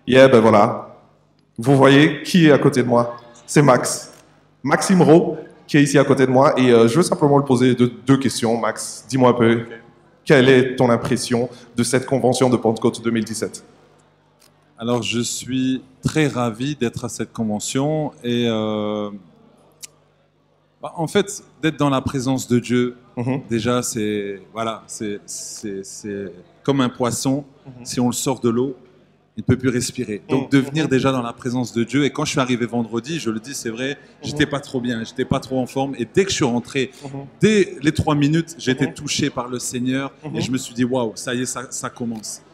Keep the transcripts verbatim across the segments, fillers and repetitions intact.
Yeah, ben voilà. Vous voyez qui est à côté de moi? C'est Max. Maxime Rowe, qui est ici à côté de moi. Et euh, je veux simplement lui poser deux, deux questions. Max, dis-moi un peu, quelle est ton impression de cette convention de Pentecôte deux mille dix-sept? Alors, je suis très ravi d'être à cette convention et euh, bah, en fait, d'être dans la présence de Dieu, Mhm. déjà, c'est voilà, c'est c'est- c'est comme un poisson. Mhm. Si on le sort de l'eau, il ne peut plus respirer. Donc, de venir déjà dans la présence de Dieu. Et quand je suis arrivé vendredi, je le dis, c'est vrai, j'étais pas trop bien, j'étais pas trop en forme. Et dès que je suis rentré, Mhm. dès les trois minutes, j'ai été Mhm. touché par le Seigneur Mhm. et je me suis dit, waouh, ça y est, ça, ça commence.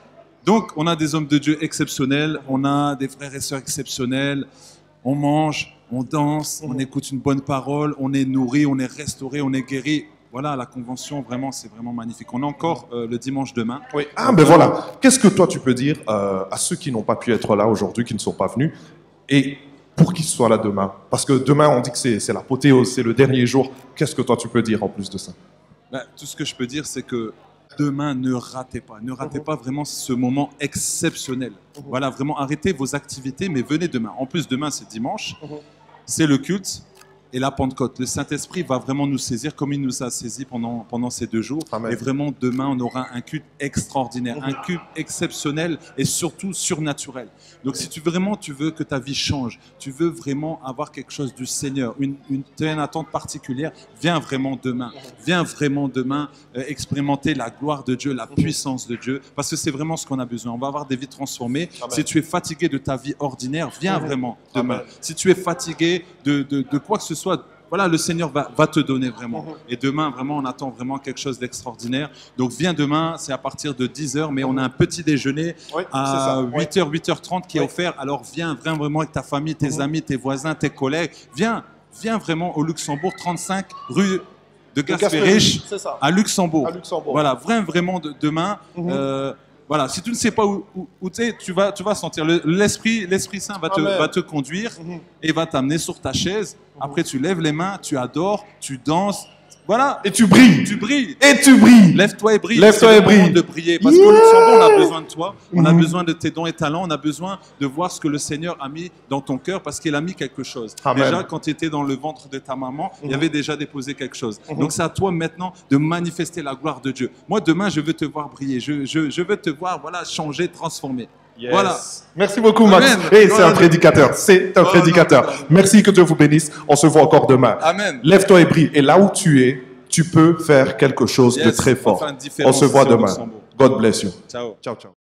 Donc, on a des hommes de Dieu exceptionnels, on a des frères et sœurs exceptionnels, on mange, on danse, on Mhm. écoute une bonne parole, on est nourri, on est restauré, on est guéri. Voilà, la convention, vraiment, c'est vraiment magnifique. On a encore euh, le dimanche demain. Oui. Ah, ben voilà. Qu'est-ce que toi, tu peux dire euh, à ceux qui n'ont pas pu être là aujourd'hui, qui ne sont pas venus, et pour qu'ils soient là demain? Parce que demain, on dit que c'est c'est l'apothéose, c'est le dernier jour. Qu'est-ce que toi, tu peux dire en plus de ça? Ben, tout ce que je peux dire, c'est que demain, ne ratez pas. Ne ratez pas vraiment ce moment exceptionnel. Voilà, vraiment, arrêtez vos activités, mais venez demain. En plus, demain, c'est dimanche, c'est le culte et la Pentecôte. Le Saint-Esprit va vraiment nous saisir comme il nous a saisis pendant, pendant ces deux jours. Amen. Et vraiment, demain, on aura un culte extraordinaire, un culte exceptionnel et surtout surnaturel. Donc, si tu vraiment tu veux que ta vie change, tu veux vraiment avoir quelque chose du Seigneur, une, une, tu as une attente particulière, viens vraiment demain. Viens vraiment demain euh, expérimenter la gloire de Dieu, la puissance de Dieu, parce que c'est vraiment ce qu'on a besoin. On va avoir des vies transformées. Amen. Si tu es fatigué de ta vie ordinaire, viens Mhm. vraiment demain. Amen. Si tu es fatigué de, de, de quoi que ce soit, voilà, le Seigneur va, va te donner vraiment. Mhm. Et demain, vraiment, on attend vraiment quelque chose d'extraordinaire. Donc, viens demain, c'est à partir de dix heures, mais on a un petit déjeuner Oui, c'est à ça. Oui. huit heures, huit heures trente qui est Oui. offert. Alors, viens viens vraiment avec ta famille, tes Mhm. amis, tes voisins, tes collègues. Viens, viens vraiment au Luxembourg, trente-cinq rue de Gasperich, c'est ça. à Luxembourg. À Luxembourg. Voilà, vraiment, vraiment de, demain. Mhm. euh, voilà, si tu ne sais pas où, où, où tu es, tu vas, tu vas sentir. Le- L'Esprit l'Esprit Saint va te, Amen. va te conduire Mhm. et va t'amener sur ta chaise. Après, tu lèves les mains, tu adores, tu danses. Voilà, Et tu brilles. tu brilles. Et tu brilles. Lève-toi et brille. Lève-toi C'est et le moment brille. de briller. Parce Yeah. qu'au Luxembourg, on a besoin de toi. On a Mhm. besoin de tes dons et talents. On a besoin de voir ce que le Seigneur a mis dans ton cœur parce qu'il a mis quelque chose. Amen. Déjà, quand tu étais dans le ventre de ta maman, il y avait déjà déposé quelque chose. Mhm. Donc, c'est à toi maintenant de manifester la gloire de Dieu. Moi, demain, je veux te voir briller. Je, je, je veux te voir voilà, changer, transformer. Yes. Voilà. Merci beaucoup, Max. Amen. Et c'est Gloire un à Dieu. prédicateur. C'est un Oh, prédicateur. non, non, non. Merci, que Dieu vous bénisse. On se voit encore demain. Amen. Lève-toi et brille. Et là où tu es, tu peux faire quelque chose de Yes. très fort. Enfin, une On différence se voit ici au demain. Luxembourg. God bless you. Ciao. Ciao, ciao.